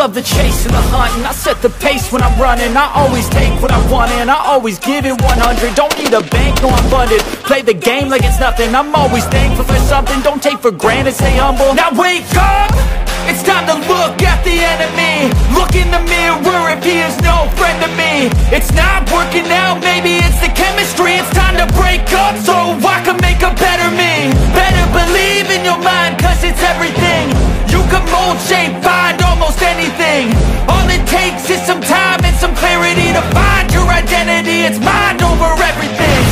love the chase and the hunt, and I set the pace when I'm running. I always take what I want and I always give it 100. Don't need a bank, no I'm funded. Play the game like it's nothing. I'm always thankful for something. Don't take for granted, stay humble. Now wake up! It's time to look at the enemy. Look in the mirror if he is no friend to me. It's not working out, maybe it's the chemistry. It's time to break up so I can make a better me. Better believe in your mind, cause it's everything. You can mold, shape, find almost anything. All it takes is some time and some clarity to find your identity. It's mind over everything.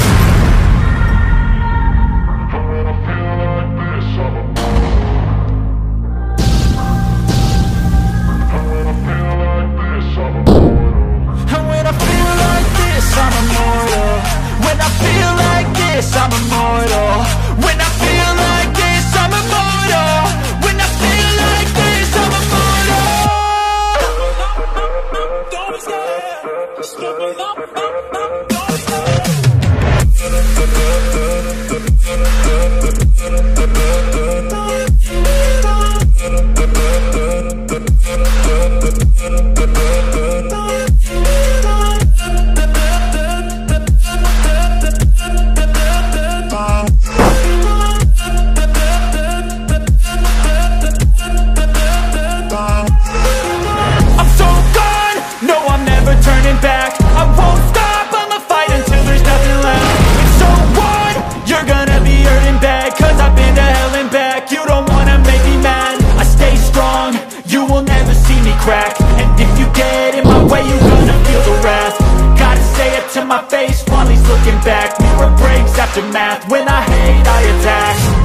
I'm immortal. When I feel like this, I'm immortal. When I feel like this, I'm immortal. When I feel like this, I'm crack. And if you get in my way, you're gonna feel the wrath. Gotta say it to my face while he's looking back. Mirror breaks after math. When I hate, I attack.